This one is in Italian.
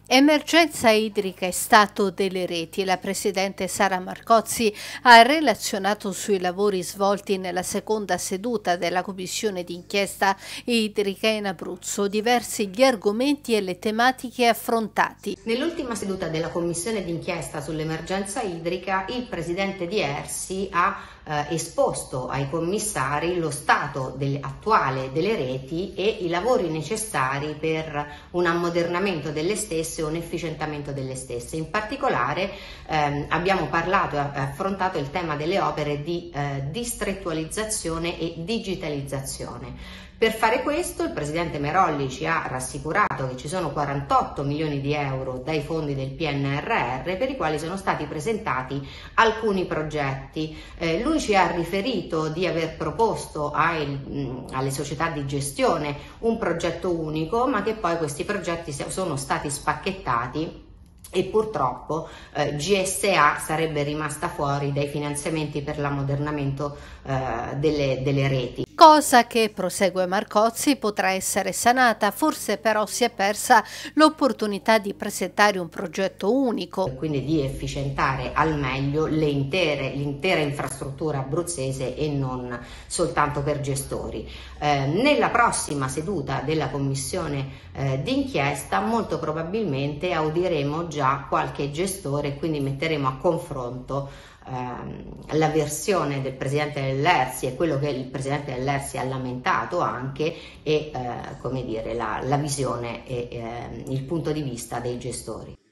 Emergenza idrica e stato delle reti. La Presidente Sara Marcozzi ha relazionato sui lavori svolti nella seconda seduta della Commissione d'inchiesta idrica in Abruzzo, diversi gli argomenti e le tematiche affrontati. Nell'ultima seduta della Commissione d'inchiesta sull'emergenza idrica, il Presidente di ERSI ha esposto ai commissari lo stato attuale delle reti e i lavori necessari per un ammodernamento delle stesse e un efficientamento delle stesse. In particolare abbiamo parlato e affrontato il tema delle opere di distrettualizzazione e digitalizzazione. Per fare questo il Presidente Merolli ci ha rassicurato che ci sono 48 milioni di euro dai fondi del PNRR per i quali sono stati presentati alcuni progetti. Lui ci ha riferito di aver proposto alle società di gestione un progetto unico, ma che poi questi progetti sono stati spacchettati e purtroppo GSA sarebbe rimasta fuori dai finanziamenti per l'ammodernamento delle reti. Cosa che, prosegue Marcozzi, potrà essere sanata, forse però si è persa l'opportunità di presentare un progetto unico. Quindi di efficientare al meglio l'intera infrastruttura abruzzese e non soltanto per gestori. Nella prossima seduta della Commissione d'inchiesta molto probabilmente audieremo già qualche gestore e quindi metteremo a confronto la versione del Presidente dell'ERSI e quello che il Presidente dell'ERSI ha lamentato anche e come dire, la visione e il punto di vista dei gestori.